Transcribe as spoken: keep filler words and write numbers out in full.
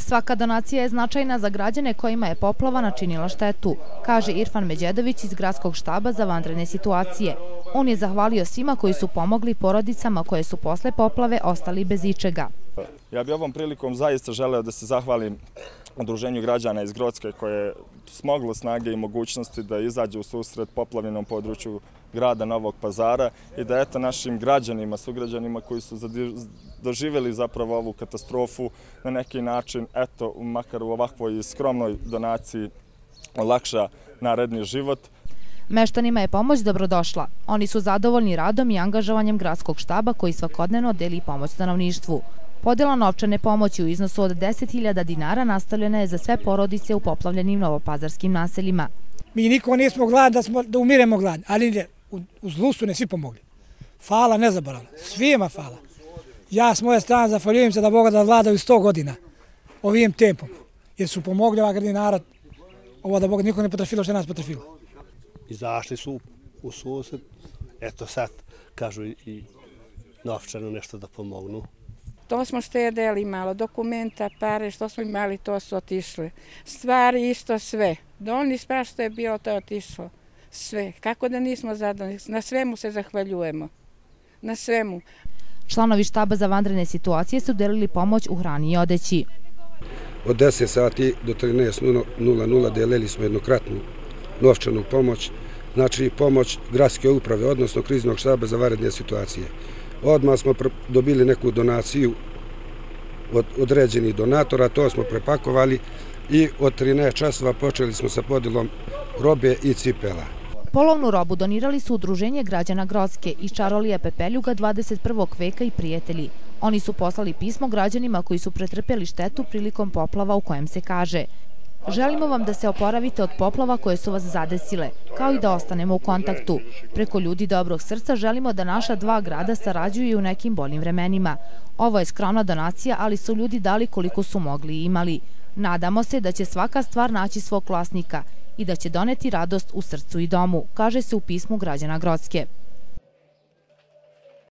Svaka donacija je značajna za građane kojima je poplava načinila štetu, kaže Irfan Međedović iz Gradskog štaba za vanredne situacije. On je zahvalio svima koji su pomogli porodicama koje su posle poplave ostali bez ičega. Ja bih ovom prilikom zaista želeo da se zahvalim Udruženju građana iz Grocke koje je smoglo snage i mogućnosti da izađe u susret poplavljenom području grada Novog Pazara i da eto našim građanima, sugrađanima koji su doživjeli zapravo ovu katastrofu na neki način, eto, makar u ovakvoj skromnoj donaciji olakša naredni život. Meštanima je pomoć dobrodošla. Oni su zadovoljni radom i angažovanjem Gradskog štaba koji svakodnevno deli pomoć stanovništvu. Podjela novčane pomoći u iznosu od deset hiljada dinara nastavljena je za sve porodice u poplavljenim novopazarskim naseljima. Mi niko nismo gladni da umiremo gladni, ali u zlu su ne svi pomogli. Hvala nezaboravno, svima hvala. Ja s moje strane zahvaljujem se da Boga da vladaju sto godina ovim tempom, jer su pomogli ova gradni narod, ovo da Boga niko ne potrafilo što je nas potrafilo. Izašli su u susret, eto sad kažu i novčano nešto da pomognu. To smo štedeli malo, dokumenta, pare, što smo imali, to su otišli. Stvari isto sve. Dolni sprat što je bilo, to je otišlo. Sve. Kako da nismo zadovoljni? Na svemu se zahvaljujemo. Na svemu. Članovi štaba za vanredne situacije su delili pomoć u hrani i odeći. Od deset sati do trinaest nula nula delili smo jednokratnu novčanu pomoć, znači pomoć gradske uprave, odnosno kriznog štaba za vanredne situacije. Odmah smo dobili neku donaciju od određenih donatora, to smo prepakovali i od trinaest časova počeli smo sa podjelom robe i cipela. Polovnu robu donirali su Udruženje građana Grocke i Čarolija Pepeljuga dvadeset prvog veka i prijatelji. Oni su poslali pismo građanima koji su pretrpeli štetu prilikom poplava u kojem se kaže: želimo vam da se oporavite od poplava koje su vas zadesile, kao i da ostanemo u kontaktu. Preko ljudi dobrog srca želimo da naša dva grada sarađuju i u nekim boljim vremenima. Ovo je skromna donacija, ali su ljudi dali koliko su mogli i imali. Nadamo se da će svaka stvar naći svog vlasnika i da će doneti radost u srcu i domu, kaže se u pismu građana Grocke.